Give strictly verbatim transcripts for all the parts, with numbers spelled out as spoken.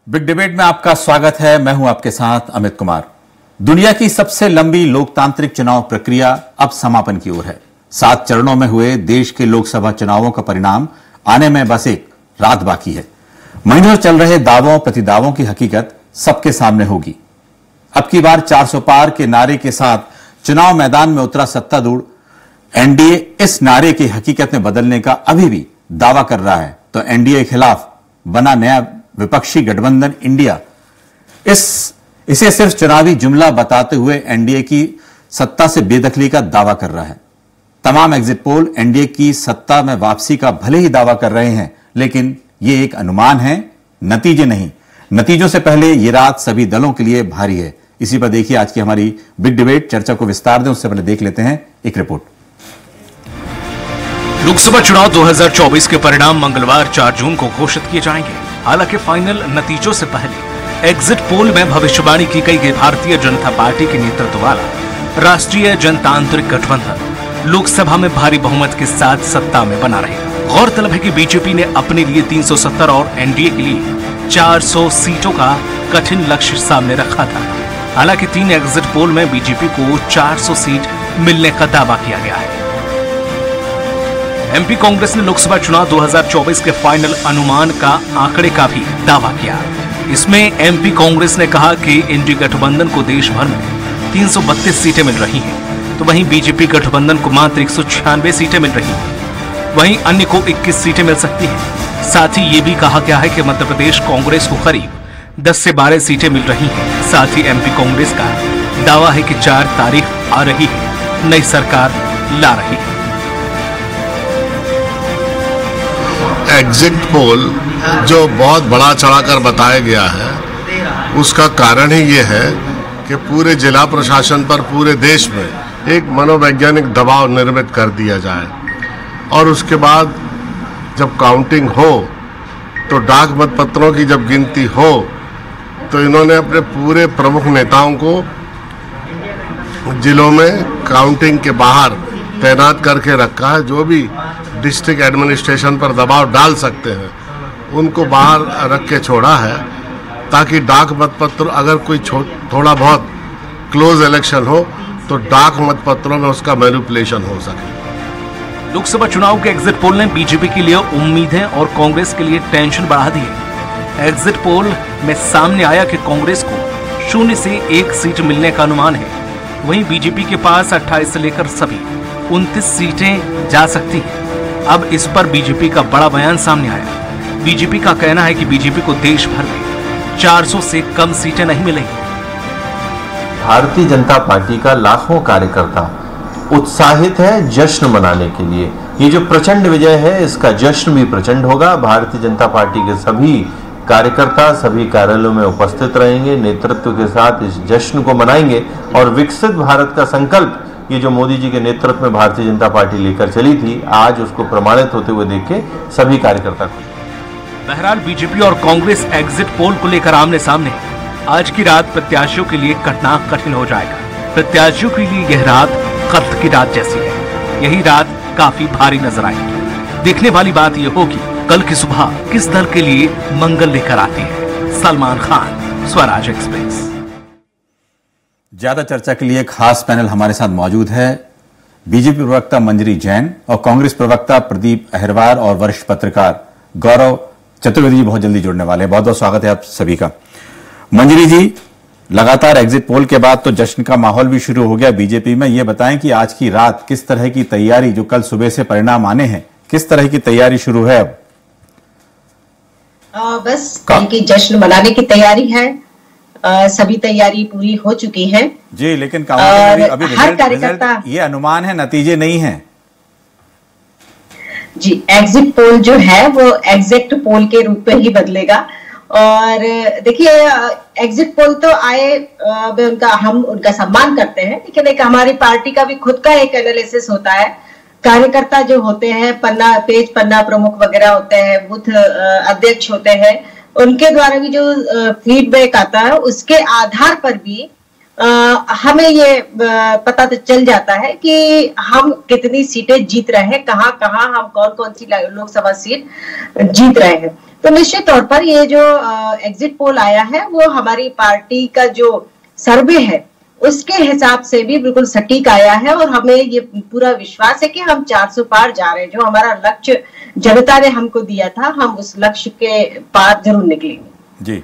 Big debate में आपका स्वागत है। मैं हूं आपके साथ अमित कुमार। दुनिया की सबसे लंबी लोकतांत्रिक चुनाव प्रक्रिया अब समापन की ओर है। सात चरणों में हुए देश के लोकसभा चुनावों का परिणाम आने में बस एक रात बाकी है। महीनों चल रहे दावों प्रतिदावों की हकीकत सबके सामने होगी। अब की बार चार सौ पार के नारे के साथ चुनाव मैदान में उतरा सत्तारूढ़ एनडीए इस नारे की हकीकत में बदलने का अभी भी दावा कर रहा है, तो एनडीए के खिलाफ बना नया विपक्षी गठबंधन इंडिया इस इसे सिर्फ चुनावी जुमला बताते हुए एनडीए की सत्ता से बेदखली का दावा कर रहा है। तमाम एग्जिट पोल एनडीए की सत्ता में वापसी का भले ही दावा कर रहे हैं, लेकिन यह एक अनुमान है, नतीजे नहीं। नतीजों से पहले यह रात सभी दलों के लिए भारी है। इसी पर देखिए आज की हमारी बिग डिबेट। चर्चा को विस्तार दें उससे पहले देख लेते हैं एक रिपोर्ट। लोकसभा चुनाव दो हज़ार चौबीस के परिणाम मंगलवार चार जून को घोषित किए जाएंगे। हालांकि फाइनल नतीजों से पहले एग्जिट पोल में भविष्यवाणी की गई कि भारतीय जनता पार्टी के नेतृत्व वाला राष्ट्रीय जनतांत्रिक गठबंधन लोकसभा में भारी बहुमत के साथ सत्ता में बना रहेगा। गौरतलब है कि बीजेपी ने अपने लिए तीन सौ सत्तर और एनडीए के लिए चार सौ सीटों का कठिन लक्ष्य सामने रखा था। हालांकि तीन एग्जिट पोल में बीजेपी को चार सौ सीट मिलने का दावा किया गया है। एमपी कांग्रेस ने लोकसभा चुनाव दो हज़ार चौबीस के फाइनल अनुमान का आंकड़े का भी दावा किया। इसमें एमपी कांग्रेस ने कहा कि इंडी गठबंधन को देश भर में तीन सौ बत्तीस सीटें मिल रही हैं, तो वहीं बीजेपी गठबंधन को मात्र एक सौ छियानवे सीटें मिल रही हैं। वहीं अन्य को इक्कीस सीटें मिल सकती हैं। साथ ही ये भी कहा गया है कि मध्य प्रदेश कांग्रेस को करीब दस से बारह सीटें मिल रही हैं। साथ ही एमपी कांग्रेस का दावा है कि चार तारीख आ रही है, नई सरकार ला रही है। एग्जिट पोल जो बहुत बड़ा चढ़ाकर बताया गया है, उसका कारण ही ये है कि पूरे जिला प्रशासन पर पूरे देश में एक मनोवैज्ञानिक दबाव निर्मित कर दिया जाए और उसके बाद जब काउंटिंग हो तो डाक मतपत्रों की जब गिनती हो तो इन्होंने अपने पूरे प्रमुख नेताओं को जिलों में काउंटिंग के बाहर तैनात करके रखा है। जो भी डिस्ट्रिक्ट एडमिनिस्ट्रेशन पर दबाव डाल सकते हैं उनको बाहर रख के छोड़ा है, ताकि डाक मतपत्र अगर कोई थोड़ा बहुत क्लोज इलेक्शन हो तो डाक मतपत्रों में उसका मैनिपुलेशन हो सके। लोकसभा चुनाव के एग्जिट पोल ने बीजेपी के लिए उम्मीदें और कांग्रेस के लिए टेंशन बढ़ा दी है। एग्जिट पोल में सामने आया कि कांग्रेस को शून्य से एक सीट मिलने का अनुमान है। वहीं बीजेपी के पास अट्ठाईस से लेकर सभी उनतीस सीटें जा सकती हैं। अब इस पर बीजेपी का बड़ा बयान सामने आया। बीजेपी का कहना है कि बीजेपी को देश भर में चार सौ से कम सीटें नहीं मिलेंगी। भारतीय जनता पार्टी का लाखों कार्यकर्ता उत्साहित है जश्न मनाने के लिए। ये जो प्रचंड विजय है, इसका जश्न भी प्रचंड होगा। भारतीय जनता पार्टी के सभी कार्यकर्ता सभी कार्यालयों में उपस्थित रहेंगे, नेतृत्व के साथ इस जश्न को मनाएंगे और विकसित भारत का संकल्प ये जो मोदी जी के नेतृत्व में भारतीय जनता पार्टी लेकर चली थी, आज उसको प्रमाणित होते हुए देख के सभी कार्यकर्ता खुश। बहरहाल बीजेपी और कांग्रेस एग्जिट पोल को लेकर आमने सामने। आज की रात प्रत्याशियों के लिए कटना कठिन हो जाएगा। प्रत्याशियों के लिए यह रात कत्ल की रात जैसी है। यही रात काफी भारी नजर आएगी। देखने वाली बात यह होगी कल की सुबह किस दल के लिए मंगल लेकर आती है। सलमान खान, स्वराज एक्सप्रेस। ज्यादा चर्चा के लिए खास पैनल हमारे साथ मौजूद है। बीजेपी प्रवक्ता मंजरी जैन और कांग्रेस प्रवक्ता प्रदीप अहिरवार और वरिष्ठ पत्रकार गौरव चतुर्वेदी जी बहुत जल्दी जुड़ने वाले हैं। बहुत बहुत स्वागत है आप सभी का। मंजरी जी, लगातार एग्जिट पोल के बाद तो जश्न का माहौल भी शुरू हो गया बीजेपी में। ये बताएं कि आज की रात किस तरह की तैयारी, जो कल सुबह से परिणाम आने हैं, किस तरह की तैयारी शुरू है अब? आ, बस कल की जश्न मनाने की तैयारी है। आ, सभी तैयारी पूरी हो चुकी है जी, लेकिन अभी, अभी हर कार्यकर्ता, ये अनुमान है, नतीजे नहीं है जी। एग्जिट पोल जो है वो एग्जैक्ट पोल के रूप में ही बदलेगा। और देखिए, एग्जिट पोल तो आए, उनका हम उनका सम्मान करते हैं, लेकिन एक हमारी पार्टी का भी खुद का एक एनालिसिस होता है। कार्यकर्ता जो होते हैं, पन्ना पेज पन्ना प्रमुख वगैरह होते हैं, बूथ अध्यक्ष होते हैं, उनके द्वारा भी जो फीडबैक आता है उसके आधार पर भी आ, हमें ये आ, पता तो चल जाता है कि हम कितनी सीटें जीत रहे हैं, कहां कहां हम कौन कौन सी लोकसभा सीट जीत रहे हैं। तो निश्चित तौर पर ये जो एग्जिट पोल आया है वो हमारी पार्टी का जो सर्वे है उसके हिसाब से भी बिल्कुल सटीक आया है, और हमें ये पूरा विश्वास है कि हम चार सौ पार जा रहे हैं। जो हमारा लक्ष्य जनता ने हमको दिया था, हम उस लक्ष्य के पार जरूर निकलेंगे। जी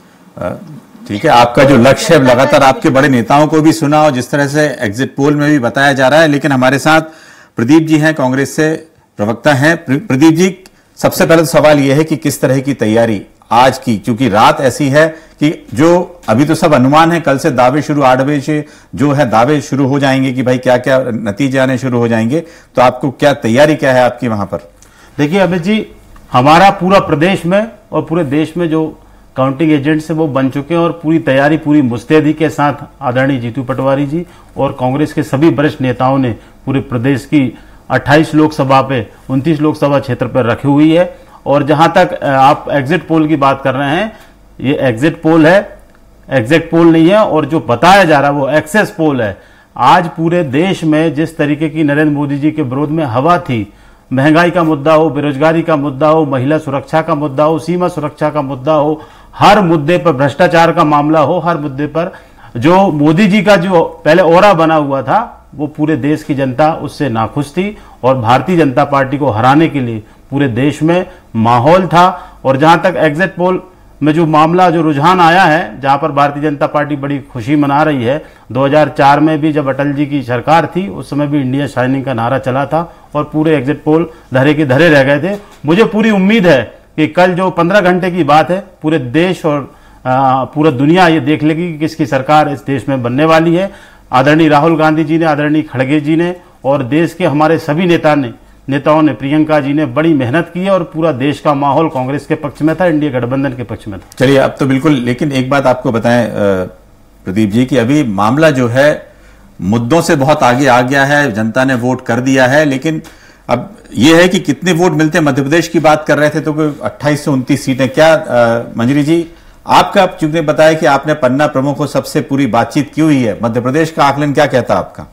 ठीक है, आपका जो लक्ष्य है लगातार आपके बड़े नेताओं को भी सुना और जिस तरह से एग्जिट पोल में भी बताया जा रहा है। लेकिन हमारे साथ प्रदीप जी हैं, कांग्रेस से प्रवक्ता हैं। प्रदीप जी, सबसे पहले तो सवाल यह है कि किस तरह की तैयारी आज की, क्योंकि रात ऐसी है कि जो अभी तो सब अनुमान है, कल से दावे शुरू, आठ बजे से जो है दावे शुरू हो जाएंगे कि भाई क्या क्या नतीजे आने शुरू हो जाएंगे। तो आपको क्या तैयारी क्या है आपकी वहां पर? देखिए अमित जी, हमारा पूरा प्रदेश में और पूरे देश में जो काउंटिंग एजेंट्स है वो बन चुके हैं और पूरी तैयारी पूरी मुस्तैदी के साथ आदरणीय जीतू पटवारी जी और कांग्रेस के सभी वरिष्ठ नेताओं ने पूरे प्रदेश की अट्ठाईस लोकसभा पे उनतीस लोकसभा क्षेत्र पर रखी हुई है। और जहां तक आप एग्जिट पोल की बात कर रहे हैं, ये एग्जिट पोल है, एग्जैक्ट पोल नहीं है, और जो बताया जा रहा है वो एक्सेस पोल है। आज पूरे देश में जिस तरीके की नरेंद्र मोदी जी के विरोध में हवा थी, महंगाई का मुद्दा हो, बेरोजगारी का मुद्दा हो, महिला सुरक्षा का मुद्दा हो, सीमा सुरक्षा का मुद्दा हो, हर मुद्दे पर, भ्रष्टाचार का मामला हो, हर मुद्दे पर जो मोदी जी का जो पहले ओरा बना हुआ था वो पूरे देश की जनता उससे नाखुश थी और भारतीय जनता पार्टी को हराने के लिए पूरे देश में माहौल था। और जहां तक एग्जिट पोल में जो मामला, जो रुझान आया है, जहां पर भारतीय जनता पार्टी बड़ी खुशी मना रही है, दो हज़ार चार में भी जब अटल जी की सरकार थी उस समय भी इंडिया शाइनिंग का नारा चला था और पूरे एग्जिट पोल धरे के धरे रह गए थे। मुझे पूरी उम्मीद है कि कल जो पंद्रह घंटे की बात है, पूरे देश और पूरा दुनिया ये देख लेगी कि किसकी सरकार इस देश में बनने वाली है। आदरणीय राहुल गांधी जी ने, आदरणीय खड़गे जी ने और देश के हमारे सभी नेता ने नेताओं ने, प्रियंका जी ने बड़ी मेहनत की है और पूरा देश का माहौल कांग्रेस के पक्ष में था, इंडिया गठबंधन के पक्ष में था। चलिए अब तो बिल्कुल, लेकिन एक बात आपको बताएं प्रदीप जी कि अभी मामला जो है मुद्दों से बहुत आगे आ गया है, जनता ने वोट कर दिया है, लेकिन अब यह है कि कितने वोट मिलते हैं। मध्य प्रदेश की बात कर रहे थे तो कोई अट्ठाईस से उनतीस सीटें, क्या मंजरी जी आपका, चूंकि बताया कि आपने पन्ना प्रमुखों सबसे पूरी बातचीत की हुई है, मध्य प्रदेश का आकलन क्या कहता आपका?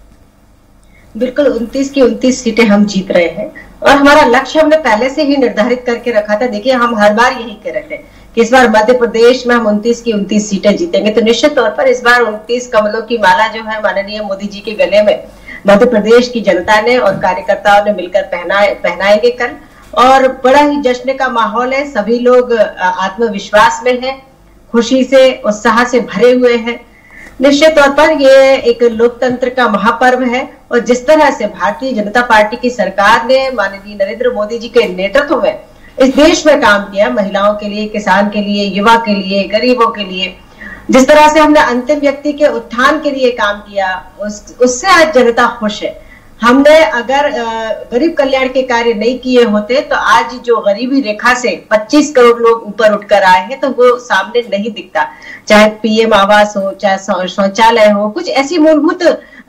बिल्कुल उनतीस की उनतीस सीटें हम जीत रहे हैं और हमारा लक्ष्य हमने पहले से ही निर्धारित करके रखा था। देखिए हम हर बार यही कह रहे थे कि इस बार मध्य प्रदेश में हम उनतीस की उनतीस सीटें जीतेंगे। तो निश्चित तौर पर इस बार उनतीस कमलों की माला जो है माननीय मोदी जी के गले में मध्य प्रदेश की जनता ने और कार्यकर्ताओं ने मिलकर पहनाए पहनाएंगे कल, और बड़ा ही जश्न का माहौल है। सभी लोग आत्मविश्वास में हैं, खुशी से, उत्साह से भरे हुए हैं। निश्चित तौर पर ये एक लोकतंत्र का महापर्व है और जिस तरह से भारतीय जनता पार्टी की सरकार ने माननीय नरेंद्र मोदी जी के नेतृत्व में इस देश में काम किया, महिलाओं के लिए, किसान के लिए, युवा के लिए, गरीबों के लिए, जिस तरह से हमने अंतिम व्यक्ति के उत्थान के लिए काम किया, उस, उससे आज जनता खुश है। हमने अगर गरीब कल्याण के कार्य नहीं किए होते तो आज जो गरीबी रेखा से पच्चीस करोड़ लोग ऊपर उठकर आए हैं तो वो सामने नहीं दिखता। चाहे पीएम आवास हो, चाहे शौचालय हो, कुछ ऐसी मूलभूत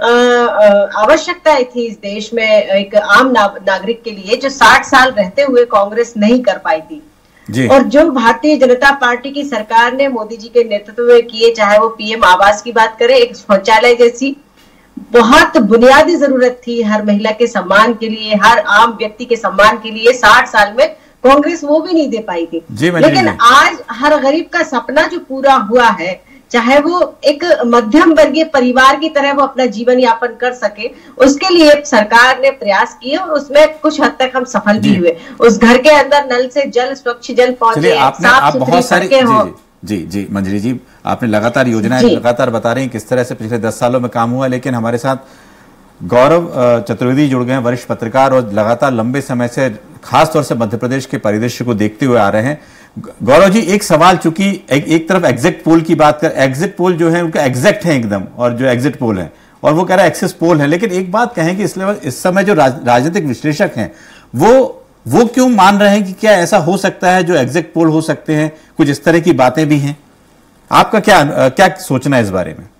आवश्यकताएं थी इस देश में एक आम ना, नागरिक के लिए जो साठ साल रहते हुए कांग्रेस नहीं कर पाई थी। जी। और जो भारतीय जनता पार्टी की सरकार ने मोदी जी के नेतृत्व में किए, चाहे वो पीएम आवास की बात करें, एक शौचालय जैसी बहुत बुनियादी जरूरत थी हर महिला के सम्मान के लिए, हर आम व्यक्ति के सम्मान के लिए, साठ साल में कांग्रेस वो भी नहीं दे पाई थी। लेकिन आज हर गरीब का सपना जो पूरा हुआ है, चाहे वो एक मध्यम वर्गीय परिवार की तरह वो अपना जीवन यापन कर सके, उसके लिए सरकार ने प्रयास किए और उसमें कुछ हद तक हम सफल भी हुए। उस घर के अंदर नल से जल, स्वच्छ जल पहुंचे, साफ सुथरी सड़कें हो। जी जी मंजरी जी, आपने लगातार योजनाएं लगातार बता रही हैं किस तरह से पिछले दस सालों में काम हुआ। लेकिन हमारे साथ गौरव चतुर्वेदी जुड़ गए हैं, वरिष्ठ पत्रकार और लगातार लंबे समय से खासतौर से मध्य प्रदेश के परिदृश्य को देखते हुए आ रहे हैं। गौरव जी, एक सवाल, चूंकि एक, एक तरफ एग्जिट पोल की बात कर, एग्जिट पोल जो है उनका एग्जैक्ट है एकदम, और जो एग्जिट पोल है और वो कह रहा है एक्सेस पोल है, लेकिन एक बात कहें कि इस लेवल इस समय जो राज, राजनीतिक विश्लेषक हैं वो वो क्यों मान रहे हैं कि क्या ऐसा हो सकता है जो एग्जिट पोल हो सकते हैं? कुछ इस तरह की बातें भी हैं, आपका क्या क्या सोचना है इस बारे में?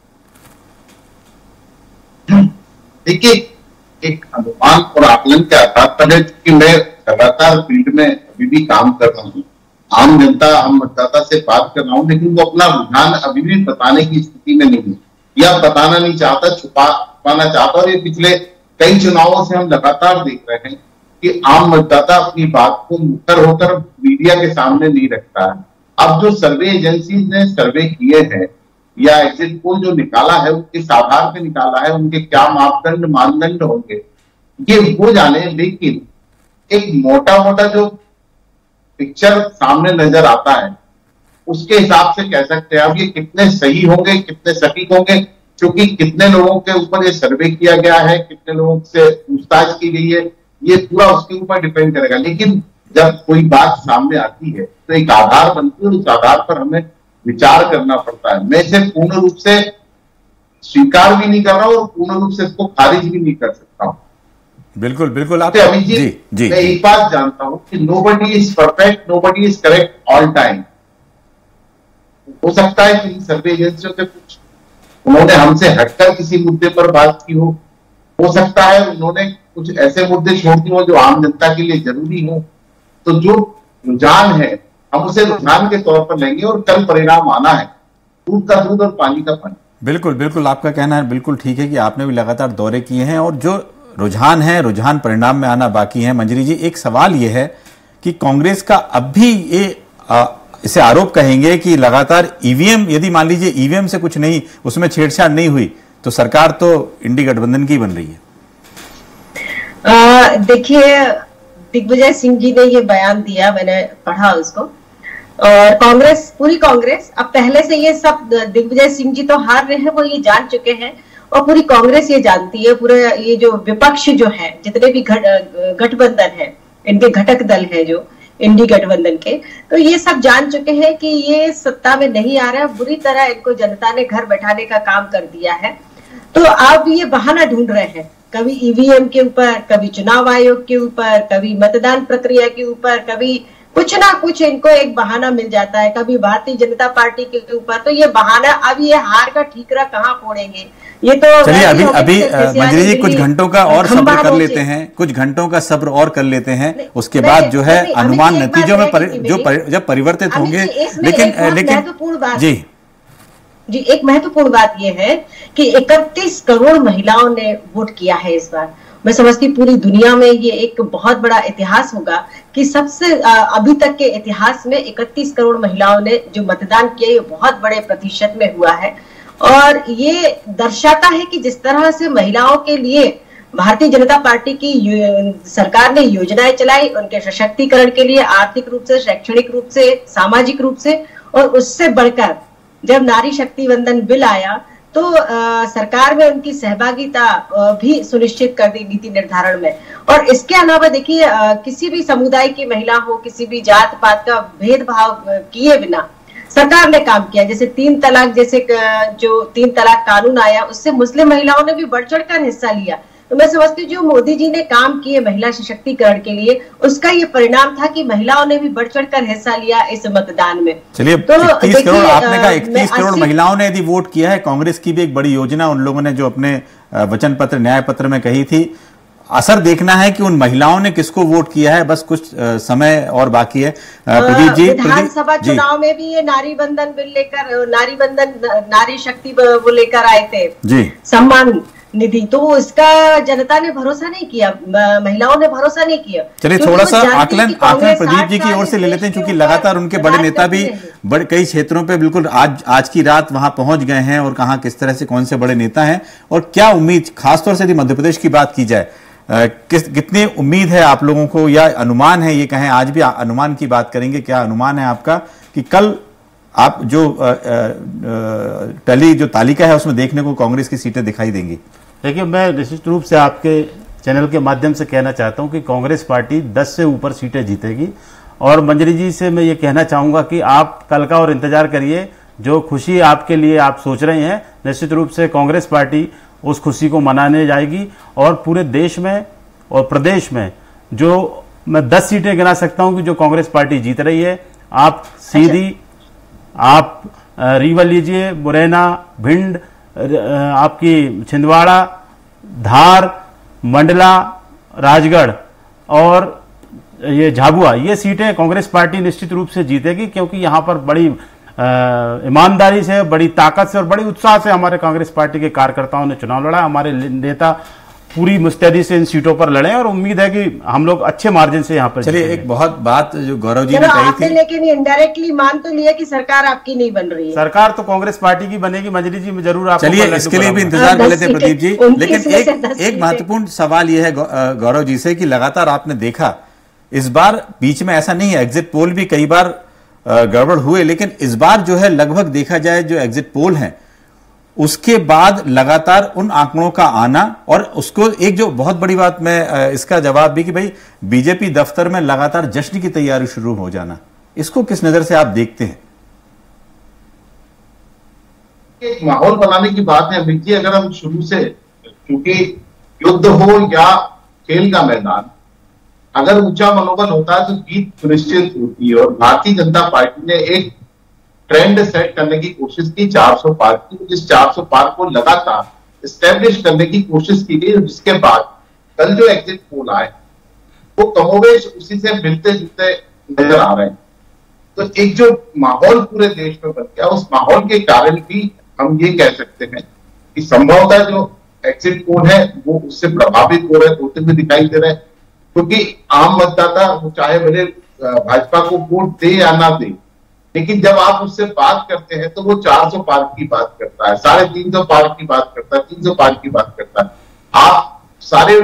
देखिए, एक अनुमान और आकलन के आधार पर है कि मैं लगातार फील्ड में अभी भी काम कर रहा हूँ, आम जनता, आम मतदाता से बात कर रहा हूँ, लेकिन वो अपना रुझान अभी भी बताने की स्थिति में नहीं है। या बताना नहीं चाहता, छुपा छुपाना चाहता। और ये पिछले कई चुनावों से हम लगातार देख रहे हैं कि आम मतदाता अपनी बात को मुखर होकर मीडिया के सामने नहीं रखता है। अब जो सर्वे एजेंसी ने सर्वे किए हैं या एग्जिट पोल जो निकाला है, वो किस आधार पे निकाला है, उनके क्या मापदंड मानदंड होंगे, ये वो जाने। लेकिन एक मोटा मोटा जो पिक्चर सामने नजर आता है, उसके हिसाब से कह सकते हैं अब ये कितने सही होंगे, कितने सटीक होंगे, क्योंकि कितने लोगों के ऊपर ये सर्वे किया गया है, कितने लोगों से पूछताछ की गई है, ये पूरा उसके ऊपर डिपेंड करेगा। लेकिन जब कोई बात सामने आती है तो एक आधार बनती है, उस आधार पर हमें विचार करना पड़ता है। मैं इसे पूर्ण रूप से स्वीकार भी नहीं कर रहा हूं और पूर्ण रूप से इसको खारिज भी नहीं कर सकता हूं। बिल्कुल बिल्कुल आप अभिजीत, जी, जी, मैं एक बात जानता हूं कि nobody is perfect, nobody is correct all time. हो सकता है कि सर्वे एजेंसियों से कुछ उन्होंने हमसे हटकर किसी मुद्दे पर बात की हो हो सकता है उन्होंने कुछ ऐसे मुद्दे छोड़ दिए हो जो आम जनता के लिए जरूरी हो। तो जो रुझान है हम उसे रुझान के तौर पर लेंगे और कल परिणाम आना है, दूध का दूध और पानी का पानी। बिल्कुल बिल्कुल आपका कहना है बिल्कुल ठीक है कि आपने भी लगातार दौरे किए हैं और जो रुझान है, रुझान परिणाम में आना बाकी है। मंजरी जी, एक सवाल यह है कि कांग्रेस का अब भी ये आ, इसे आरोप कहेंगे कि लगातार ईवीएम, यदि मान लीजिए ईवीएम से कुछ नहीं, उसमें छेड़छाड़ नहीं हुई, तो सरकार तो इंडी गठबंधन की बन रही है। देखिए, दिग्विजय सिंह जी ने ये बयान दिया, मैंने पढ़ा उसको, और कांग्रेस, पूरी कांग्रेस अब पहले से ये सब, दिग्विजय सिंह जी तो हार रहे हैं, वो ये जान चुके हैं और पूरी कांग्रेस ये जानती है, पूरे ये जो विपक्ष जो है, जितने भी गठबंधन है, इनके घटक दल है जो इंडी गठबंधन के, तो ये सब जान चुके हैं कि ये सत्ता में नहीं आ रहा है। बुरी तरह इनको जनता ने घर बैठाने का काम कर दिया है। तो अब ये बहाना ढूंढ रहे हैं, कभी ईवीएम के ऊपर, कभी चुनाव आयोग के ऊपर, कभी मतदान प्रक्रिया के ऊपर, कभी कुछ ना कुछ इनको एक बहाना मिल जाता है, कभी भारतीय जनता पार्टी के ऊपर। तो ये बहाना, अब ये हार का ठीकरा कहाँ फोड़ेंगे? ये तो चलिए अभी अभी मंजरी जी कुछ घंटों का और सब्र कर लेते हैं, कुछ घंटों का सब्र और कर लेते हैं, उसके बाद जो है अनुमान नतीजों में परि, जो परि, जब परिवर्तित होंगे। लेकिन लेकिन महत्वपूर्ण बात जी जी एक महत्वपूर्ण बात यह है कि इकतीस करोड़ महिलाओं ने वोट किया है इस बार। मैं समझती पूरी दुनिया में ये एक बहुत बड़ा इतिहास होगा कि सबसे अभी तक के इतिहास में इकतीस करोड़ महिलाओं ने जो मतदान किया, ये बहुत बड़े प्रतिशत में हुआ है। और ये दर्शाता है कि जिस तरह से महिलाओं के लिए भारतीय जनता पार्टी की सरकार ने योजनाएं चलाई, उनके सशक्तिकरण के लिए, आर्थिक रूप से, शैक्षणिक रूप से, सामाजिक रूप से, और उससे बढ़कर जब नारी शक्ति वंदन बिल आया तो आ, सरकार में उनकी सहभागिता भी सुनिश्चित कर दी नीति निर्धारण में। और इसके अलावा देखिए, किसी भी समुदाय की महिला हो, किसी भी जात पात का भेदभाव किए बिना सरकार ने काम किया। जैसे तीन तलाक, जैसे जो तीन तलाक कानून आया, उससे मुस्लिम महिलाओं ने भी बढ़ चढ़कर हिस्सा लिया। तो मैं समझती हूँ जो मोदी जी ने काम किए महिला सशक्तिकरण के लिए, उसका ये परिणाम था कि महिलाओं ने भी बढ़ चढ़कर हिस्सा लिया इस मतदान में। चलिए, तो इकतीस करोड़ आपने कहा, इकतीस करोड़ महिलाओं ने यदि वोट किया है। कांग्रेस की भी एक बड़ी योजना उन लोगों ने जो अपने वचन पत्र, न्याय पत्र में कही थी, असर देखना है कि उन महिलाओं ने किसको वोट किया है। बस कुछ आ, समय और बाकी है। प्रदीप जी, विधानसभा चुनाव में भी ये नारी बंधन बिल लेकर, नारी बंधन, नारी शक्ति वो लेकर आए थे जी, सम्मान निधि, तो इसका जनता ने भरोसा नहीं किया, महिलाओं ने भरोसा नहीं किया। चलिए थोड़ा सा आकलन आकलन प्रदीप जी की ओर से ले लेते हैं, क्योंकि लगातार उनके बड़े नेता भी बड़े कई क्षेत्रों पे बिल्कुल आज आज की रात वहां पहुंच गए हैं, और कहां किस तरह से कौन से बड़े नेता हैं और क्या उम्मीद, खासतौर से यदि मध्य प्रदेश की बात की जाए, किस कितनी उम्मीद है आप लोगों को, या अनुमान है, ये कहें, आज भी अनुमान की बात करेंगे, क्या अनुमान है आपका कि कल आप जो टली जो तालिका है उसमें देखने को कांग्रेस की सीटें दिखाई देंगी? देखिए, मैं निश्चित रूप से आपके चैनल के माध्यम से कहना चाहता हूं कि कांग्रेस पार्टी दस से ऊपर सीटें जीतेगी। और मंजरी जी से मैं ये कहना चाहूंगा कि आप कल का और इंतजार करिए, जो खुशी आपके लिए आप सोच रहे हैं, निश्चित रूप से कांग्रेस पार्टी उस खुशी को मनाने जाएगी। और पूरे देश में और प्रदेश में जो मैं दस सीटें गिना सकता हूं कि जो कांग्रेस पार्टी जीत रही है। आप सीधी, आप रीवा लीजिए, मुरैना, भिंड, आपकी छिंदवाड़ा, धार, मंडला, राजगढ़ और ये झाबुआ, ये सीटें कांग्रेस पार्टी निश्चित रूप से जीतेगी, क्योंकि यहां पर बड़ी ईमानदारी से, बड़ी ताकत से और बड़ी उत्साह से हमारे कांग्रेस पार्टी के कार्यकर्ताओं ने चुनाव लड़ा। हमारे नेता पूरी मुस्तैदी से इन सीटों पर लड़े और उम्मीद है कि हम लोग अच्छे मार्जिन से यहाँ पर। चलिए, एक बहुत बात जो गौरव जी ने कही थी, लेकिन इनडायरेक्टली मान तो लिया कि सरकार आपकी नहीं बन रही है। सरकार तो कांग्रेस पार्टी की बनेगी मंजरी जी, में जरूर आपको। चलिए, इसके लिए भी इंतजार कर लेते हैं प्रदीप जी। लेकिन एक एक महत्वपूर्ण सवाल यह है गौरव जी से कि लगातार आपने देखा इस बार बीच में ऐसा नहीं है, एग्जिट पोल भी कई बार गड़बड़ हुए, लेकिन इस बार जो है लगभग देखा जाए जो एग्जिट पोल है उसके बाद लगातार उन आंकड़ों का आना, और उसको एक जो बहुत बड़ी बात मैं इसका जवाब भी कि भाई बीजेपी दफ्तर में लगातार जश्न की तैयारी शुरू हो जाना, इसको किस नजर से आप देखते हैं? एक माहौल बनाने की बात है अमित जी। अगर हम शुरू से, क्योंकि युद्ध हो या खेल का मैदान, अगर ऊंचा मनोबल होता है तो जीत सुनिश्चित होती है। और भारतीय जनता पार्टी ने एक ट्रेंड सेट करने की कोशिश की, चार सौ पार की, जिस चार सौ पार को लगातार स्टैब्लिश करने की कोशिश की गई, जिसके बाद कल जो एग्जिट पोल आए वो कमोवेश उसी से मिलते जुलते नजर आ रहे हैं। तो एक जो माहौल पूरे देश में बन गया, उस माहौल के कारण भी हम ये कह सकते हैं कि संभवतः जो एग्जिट पोल है वो उससे प्रभावित हो रहे होते हुए दिखाई दे रहे हैं। क्योंकि आम मतदाता वो चाहे भले भाजपा को वोट दे या ना दे, लेकिन जब आप उससे बात करते हैं तो वो चार सौ पार की बात करता है, साढ़े तीन सौ पार की बात करता है, तीन सौ पार की बात करता है। आप सारे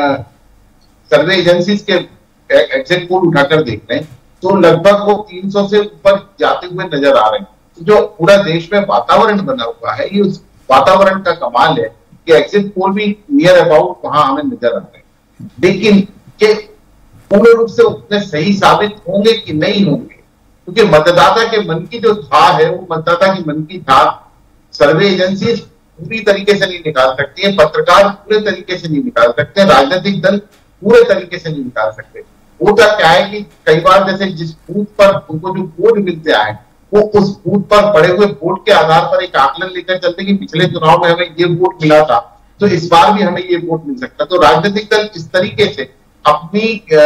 सर्वे एजेंसीज के एग्जिट पोल उठाकर देख रहे हैं तो लगभग वो तीन सौ से ऊपर जाते हुए नजर आ रहे हैं। तो जो पूरा देश में वातावरण बना हुआ है, ये उस वातावरण का कमाल है कि एग्जिट पोल भी नियर अबाउट वहां हमें नजर आ रहे हैं। लेकिन के पूर्ण रूप से उतने सही साबित होंगे कि नहीं होंगे, क्योंकि मतदाता के मन की जो धार है वो मतदाता के मन की धार सर्वे एजेंसी पूरी तरीके से नहीं निकाल सकती है, पत्रकार पूरे तरीके से नहीं निकाल सकते, राजनीतिक दल पूरे तरीके से नहीं निकाल सकते। होता क्या है कि कई बार जैसे जिस बूथ पर उनको जो वोट मिलते आए वो उस बूथ पर पड़े हुए वोट के आधार पर एक आकलन लेकर चलते कि पिछले चुनाव में हमें ये वोट मिला था तो इस बार भी हमें ये वोट मिल सकता। तो राजनीतिक दल इस तरीके से अपनी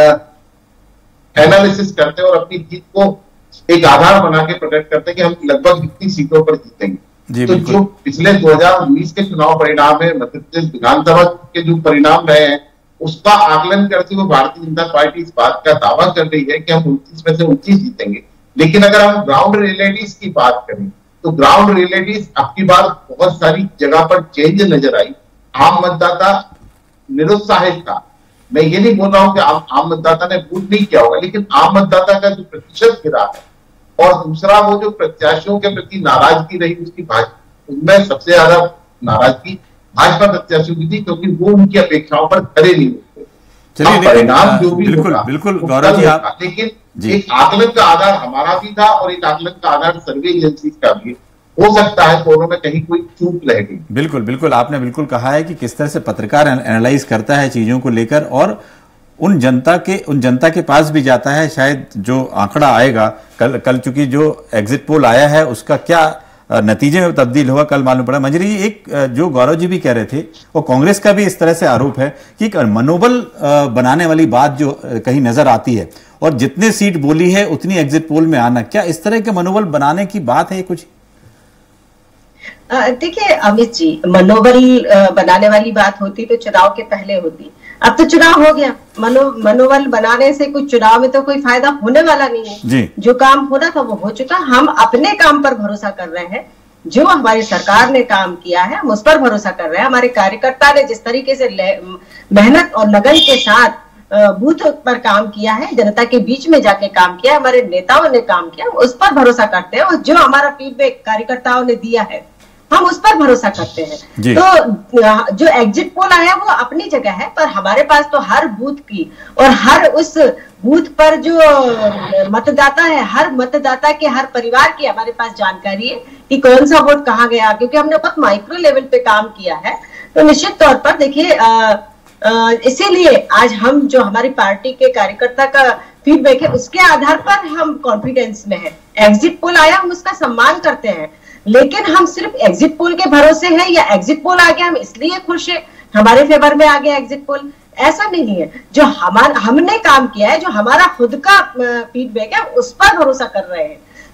एनालिसिस करते हैं और अपनी जीत को एक आधार बना के प्रकट करते हैं कि हम लगभग इतनी सीटों पर जीतेंगे। तो जो पिछले दो हज़ार उन्नीस के चुनाव परिणाम है, मध्य प्रदेश विधानसभा के जो परिणाम रहे हैं उसका आकलन करते हुए भारतीय जनता पार्टी इस बात का दावा कर रही है कि हम उनतीस में से उनतीस जीतेंगे। लेकिन अगर हम ग्राउंड रियलिटीज की बात करें तो ग्राउंड रियलिटीज अब की बार बहुत सारी जगह पर चेंज नजर आई। आम मतदाता निरुत्साहित था। मैं ये नहीं बोल रहा हूं कि आम, आम मतदाता ने वोट नहीं किया होगा, लेकिन आम मतदाता का जो प्रतिशत गिरा है और दूसरा वो जो प्रत्याशियों के प्रति नाराजगी रही उसकी भाजपा, उनमें सबसे ज्यादा नाराजगी भाजपा प्रत्याशियों की थी, क्योंकि वो उनकी अपेक्षाओं पर खड़े नहीं होते। चलिए, परिणाम जो भी बिल्कुल होगा, बिल्कुल गौरव जी आप, लेकिन एक आकलन का आधार हमारा भी था और एक आकलन का आधार सर्वे एजेंसी का भी हो सकता है, दोनों में कहीं कोई चूक रह गई। बिल्कुल बिल्कुल आपने बिल्कुल कहा है कि किस तरह से पत्रकार एनालाइज करता है चीजों को लेकर और उन जनता के उन जनता के पास भी जाता है। शायद जो आंकड़ा आएगा कल कल चूंकि जो एग्जिट पोल आया है उसका क्या नतीजे में तब्दील हुआ कल मालूम पड़ा। मंजरी, एक जो गौरव जी भी कह रहे थे वो कांग्रेस का भी इस तरह से आरोप है कि मनोबल बनाने वाली बात जो कहीं नजर आती है और जितने सीट बोली है उतनी एग्जिट पोल में आना, क्या इस तरह के मनोबल बनाने की बात है कुछ? देखिए अमित जी, मनोबल बनाने वाली बात होती तो चुनाव के पहले होती। अब तो चुनाव हो गया, मनो मनोबल बनाने से कुछ चुनाव में तो कोई फायदा होने वाला नहीं है जी। जो काम होना था वो हो चुका। हम अपने काम पर भरोसा कर रहे हैं, जो हमारी सरकार ने काम किया है हम उस पर भरोसा कर रहे हैं। हमारे कार्यकर्ता ने जिस तरीके से मेहनत और लगन के साथ बूथ पर काम किया है, जनता के बीच में जाके काम किया, हमारे नेताओं ने काम किया, उस पर भरोसा करते हैं। और जो हमारा फीडबैक कार्यकर्ताओं ने दिया है हम उस पर भरोसा करते हैं। तो जो एग्जिट पोल आया वो अपनी जगह है, पर हमारे पास तो हर बूथ की और हर उस बूथ पर जो मतदाता है, हर मतदाता के हर परिवार की हमारे पास जानकारी है कि कौन सा वोट कहाँ गया, क्योंकि हमने बहुत माइक्रो लेवल पे काम किया है। तो निश्चित तौर पर देखिए, इसीलिए आज हम जो हमारी पार्टी के कार्यकर्ता का फीडबैक है उसके आधार पर हम कॉन्फिडेंस में है। एग्जिट पोल आया हम उसका सम्मान करते हैं, लेकिन हम सिर्फ एग्जिट पोल के भरोसे हैं या एग्जिट पोल आ गया हम इसलिए खुश है हमारे फेवर में आ गया एग्जिट पोल, ऐसा नहीं है। जो हमारा हमने काम किया है, जो हमारा खुद का फीडबैक है उस पर भरोसा कर रहे हैं।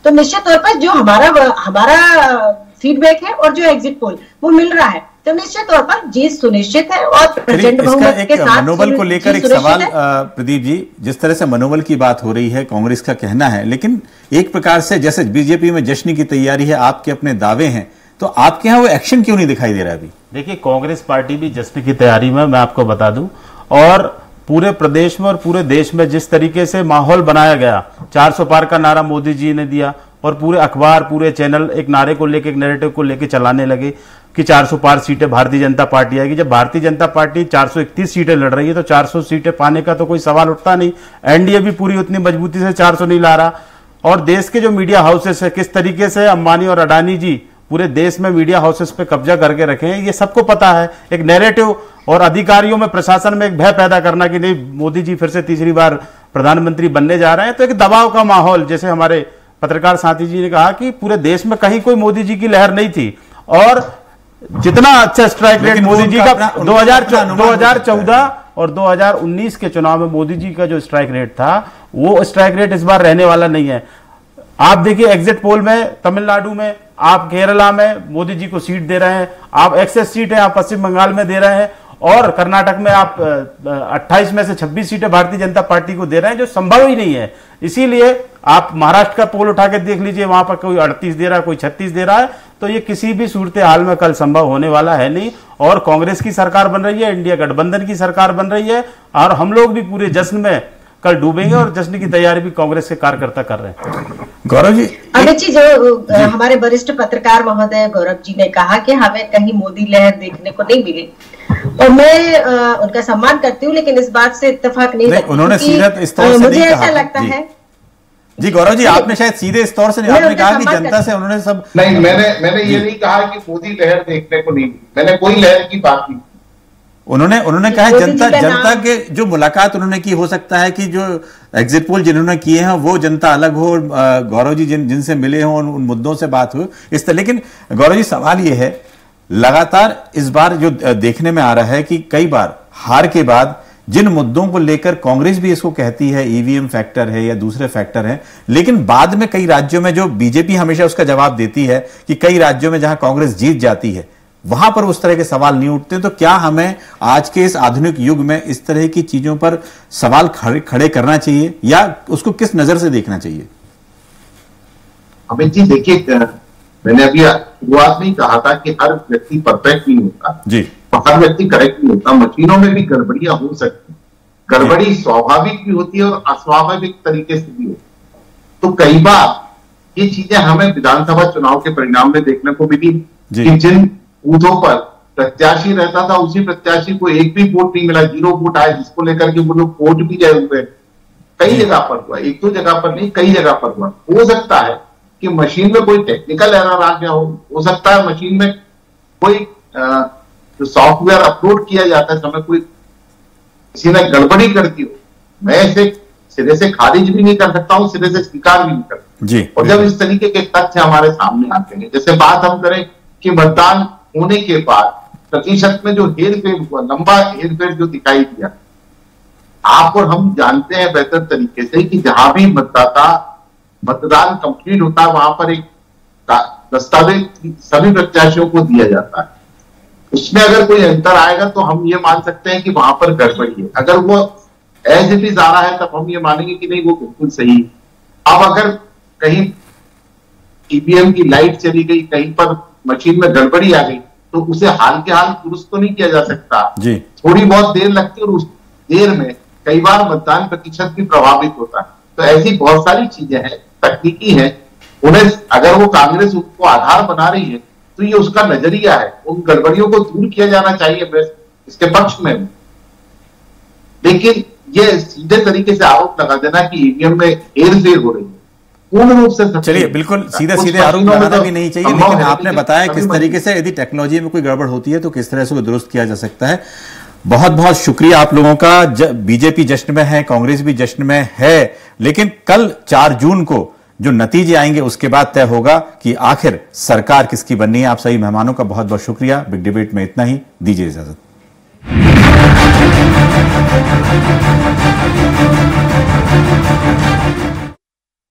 तो निश्चित तौर पर जो हमारा हमारा फीडबैक है और जो एग्जिट पोल वो मिल रहा है, तो निश्चित तौर पर जीत सुनिश्चित है। और प्रचंड बहुमत के साथ मनोबल को लेकर एक सवाल प्रदीप जी, जिस तरह से मनोबल की बात हो रही है, कांग्रेस का कहना है, लेकिन एक प्रकार से जैसे बीजेपी में जश्न की तैयारी है, आपके अपने दावे हैं, तो आपके यहाँ वो एक्शन क्यों नहीं दिखाई दे रहा है अभी? देखिए, कांग्रेस पार्टी भी जश्न की तैयारी में, मैं आपको बता दूं, और पूरे प्रदेश में और पूरे देश में जिस तरीके से माहौल बनाया गया, चार सौ पार का नारा मोदी जी ने दिया और पूरे अखबार पूरे चैनल एक नारे को लेकर, एक नैरेटिव को लेकर चलाने लगे कि चार सौ पार सीटें भारतीय जनता पार्टी आएगी। जब भारतीय जनता पार्टी चार सौ इकतीस सीटें लड़ रही है तो चार सौ सीटें पाने का तो कोई सवाल उठता नहीं। एनडीए भी पूरी उतनी मजबूती से चार सौ नहीं ला रहा। और देश के जो मीडिया हाउसेस है, किस तरीके से अंबानी और अडानी जी पूरे देश में मीडिया हाउसेस पे कब्जा करके रखे हैं, ये सबको पता है। एक नैरेटिव और अधिकारियों में, प्रशासन में एक भय पैदा करना कि नहीं मोदी जी फिर से तीसरी बार प्रधानमंत्री बनने जा रहे हैं, तो एक दबाव का माहौल, जैसे हमारे पत्रकार साथी जी ने कहा कि पूरे देश में कहीं कोई मोदी जी की लहर नहीं थी। और जितना अच्छा स्ट्राइक रेट मोदी जी का दो हज़ार चौदह और दो हज़ार उन्नीस के चुनाव में मोदी जी का जो स्ट्राइक रेट था, वो स्ट्राइक रेट इस बार रहने वाला नहीं है। आप देखिए एग्जिट पोल में तमिलनाडु में, आप केरला में मोदी जी को सीट दे रहे हैं, आप एक्सेस सीट है आप पश्चिम बंगाल में दे रहे हैं, और कर्नाटक में आप अट्ठाईस में से छब्बीस सीटें भारतीय जनता पार्टी को दे रहे हैं, जो संभव ही नहीं है। इसीलिए आप महाराष्ट्र का पोल उठा के देख लीजिए, वहां पर कोई अड़तीस दे रहा है, कोई छत्तीस दे रहा है, तो ये किसी भी सूरत हाल में कल संभव होने वाला है नहीं। और कांग्रेस की सरकार बन रही है, इंडिया गठबंधन की सरकार बन रही है, और हम लोग भी पूरे जश्न में कल डूबेंगे, और जश्न की तैयारी भी कांग्रेस के कार्यकर्ता कर रहे हैं। गौरव जी, अमित जी, जो जी। हमारे वरिष्ठ पत्रकार महोदय गौरव जी ने कहा कि हमें कहीं मोदी लहर देखने को नहीं मिली, और मैं आ, उनका सम्मान करती हूँ, लेकिन इस बात से इत्तेफाक नहीं, नहीं उन्होंने सीधे इस तौर से मुझे नहीं ऐसा कहा। लगता जी। है जी गौरव जी, आपने शायद सीधे इस तौर से नहीं, आपने कहा कि जनता से उन्होंने सब नहीं, मैंने मैंने ये नहीं कहा कि मोदी लहर देखने को नहीं, मैंने कोई लहर की बात नहीं। उन्होंने उन्होंने कहा जनता जनता के जो मुलाकात उन्होंने की, हो सकता है कि जो एग्जिट पोल जिन्होंने किए हैं वो जनता अलग हो, गौरव जी जिन जिनसे मिले हों उन, उन मुद्दों से बात हो इस तरह। लेकिन गौरव जी, सवाल ये है, लगातार इस बार जो देखने में आ रहा है कि कई बार हार के बाद जिन मुद्दों को लेकर कांग्रेस भी इसको कहती है ईवीएम फैक्टर है या दूसरे फैक्टर हैं, लेकिन बाद में कई राज्यों में जो बीजेपी हमेशा उसका जवाब देती है कि कई राज्यों में जहां कांग्रेस जीत जाती है वहां पर उस तरह के सवाल नहीं उठते। तो क्या हमें आज के इस आधुनिक युग में इस तरह की चीजों पर सवाल खड़े खड़े करना चाहिए, या उसको किस नजर से देखना चाहिए? अमित जी, देखिए, मैंने अभी शुरुआत में कहा था कि हर व्यक्ति परफेक्ट नहीं होता जी, हर व्यक्ति करेक्ट नहीं होता। मशीनों में भी गड़बड़ियां हो सकती हैं, गड़बड़ी स्वाभाविक भी होती है और अस्वाभाविक तरीके से भी होती है। तो कई बार ये चीजें हमें विधानसभा चुनाव के परिणाम में देखने को मिली कि जिन बूथों पर प्रत्याशी रहता था उसी प्रत्याशी को एक भी वोट नहीं मिला, जीरो वोट आए, जिसको लेकर के वो लोग वोट भी गए हुए। कई जगह पर हुआ, एक दो जगह पर नहीं, कई जगह पर हुआ। हो सकता है कि मशीन में कोई टेक्निकल एरर आ गया हो हो सकता है मशीन में कोई आ, जो सॉफ्टवेयर अपलोड किया जाता है समय कोई किसी ने गड़बड़ी कर दी हो। मैं इसे सिरे से खारिज भी नहीं कर सकता हूं, सिरे से स्वीकार भी नहीं कर सकता जी। और जब इस तरीके के तथ्य हमारे सामने आते हैं, जैसे बात हम करें कि मतदान होने के बाद प्रतिशत में जो हेरफेर हुआ, लंबा हेरफेर जो दिखाई दिया, आप और हम जानते हैं बेहतर तरीके से कि जहां भी मतदाता मतदान कंप्लीट होता है वहां पर एक दस्तावेज सभी प्रत्याशियों को दिया जाता है। उसमें अगर कोई अंतर आएगा तो हम ये मान सकते हैं कि वहां पर गड़बड़ी है। अगर वो एज इट इज आ रहा है तब हम ये मानेंगे कि नहीं, वो बिल्कुल सही। अब अगर कहीं ईवीएम की लाइट चली गई, कहीं पर मशीन में गड़बड़ी आ गई, तो उसे हाल के हाल दुरुस्त तो नहीं किया जा सकता जी। थोड़ी बहुत देर लगती है और उस देर में कई बार मतदान प्रतिशत भी प्रभावित होता है। तो ऐसी बहुत सारी चीजें हैं, तकनीकी है, उन्हें अगर वो कांग्रेस उसको आधार बना रही है तो ये उसका नजरिया है, उन गड़बड़ियों को दूर किया जाना चाहिए, इसके पक्ष में। लेकिन ये सीधे तरीके से आरोप लगा देना कि ईवीएम में हेरफेर हो रही है, पूर्ण रूप से चलिए बिल्कुल सीधे सीधे आरोप लगाना भी नहीं चाहिए, लेकिन आपने बताया किस तरीके से यदि टेक्नोलॉजी में कोई गड़बड़ होती है तो किस तरह से वो दुरुस्त किया जा सकता है। बहुत बहुत शुक्रिया आप लोगों का। बीजेपी जश्न में है, कांग्रेस भी जश्न में है, लेकिन कल चार जून को जो नतीजे आएंगे उसके बाद तय होगा कि आखिर सरकार किसकी बननी है। आप सभी मेहमानों का बहुत बहुत शुक्रिया। बिग डिबेट में इतना ही, दीजिए इजाजत। Thank you.